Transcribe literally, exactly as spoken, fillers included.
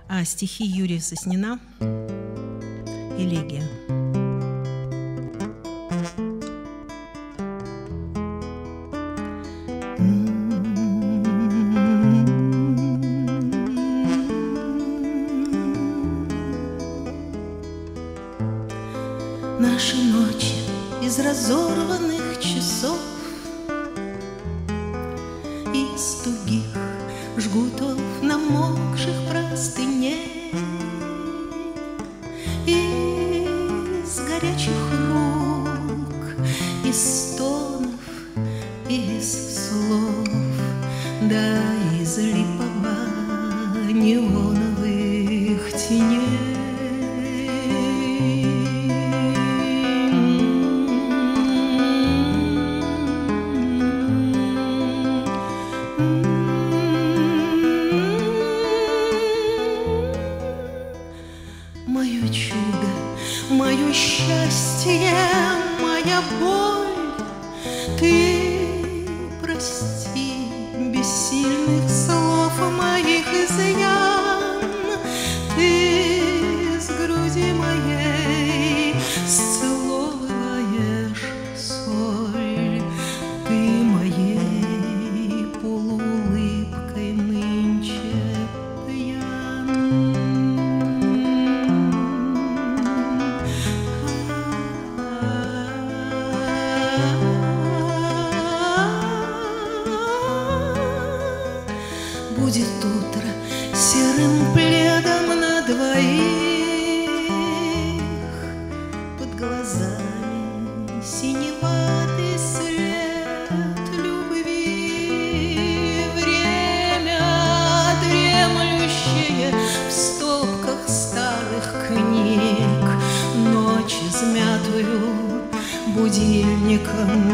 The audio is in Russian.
А стихи Юрия Соснина «Элегия». Наши ночи из разорванных часов, из тугих жгутов намокших простыней, из горячих рук, из стонов, из слов, да из липово-неоновых теней. Мое чудо, мое счастье, моя боль, ты прости бессильных слов моих изъян, ты с груди моей сцеловываешь соль, ты моей полуулыбкой нынче пьян. Будет утро серым пледом на двоих, под глазами синеватый свет любви, время дремлющее в стопках старых книг, ночь измятую будильником